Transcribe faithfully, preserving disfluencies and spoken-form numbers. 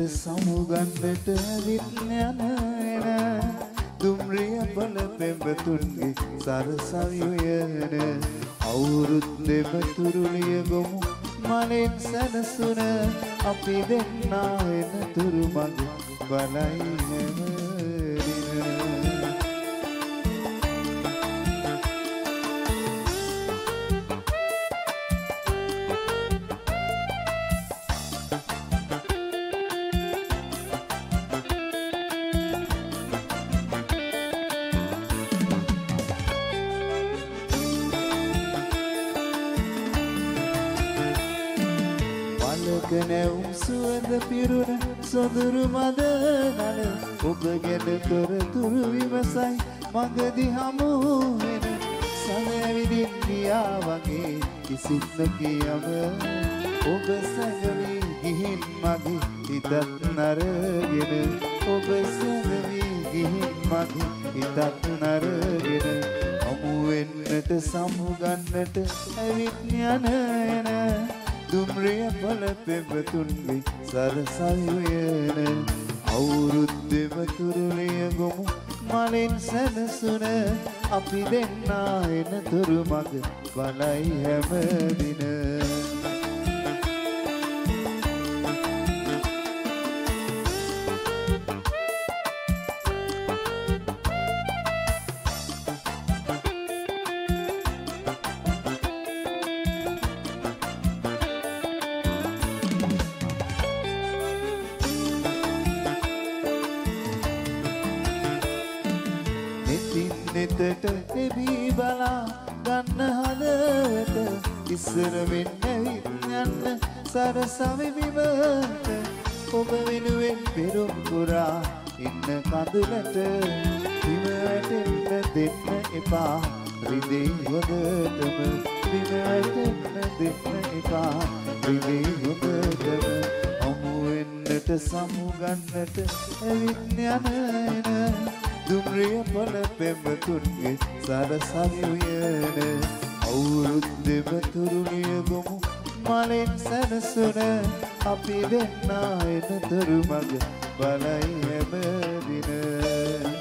සමුගන්නට ඇවිත් යන එන දුම්රිය පල පෙම්බතුන්ගේ සරසවි උයන අවුරුද්දෙම තුරුලිය ගොමු මලෙන් සැනසුන අපි දෙන්නා එන තුරු මඟ බලයි නැවුම් සුවඳ පිරුණ සොඳුරු මද නල ඔබ ගැන තොරතුරු විමසයි මගදී හමු වෙන සමයවිදින් ගියා වගේ කිසිත් නොකියම ඔබ සැඟවි ගිහින් මගේ හිතත් නරගෙන ඔබ සැඟවි ගිහින් මගේ හිතත් නරගෙන හමු වෙන්නට සමුගන්නට ඇවිත් යන එන දුම්රිය පල පෙම්බතුන්ගේ සරසවි උයන අවුරුද්දෙම තුරුලිය ගොමු මලෙන් සැනසුන අපි දෙන්නා එන තුරු මඟ බලයි හැමදින නෙතට එබී බලා ගන්න හදවත ඉස්සර මෙන් ඇවිත් යන්න සරසවි බිමට ඔබ වෙනුවෙන් පෙරුම් පුරා ඉන්න කඳුලට බිම වැටෙන්න දෙන්න එපා රිදේ හොඳටම බිම වැටෙන්න දෙන්න එපා රිදේ හොඳටම හමු වෙන්නට සමුගන්නට ඇවිත් යන එන දුම්රිය පල පෙම්බතුන්ගේ සරසවි උයන අවුරුද්දෙම තුරුලිය ගොමු මලෙන් සැනසුන අපි දෙන්නා එන තුරු මඟ බලයි හැමදින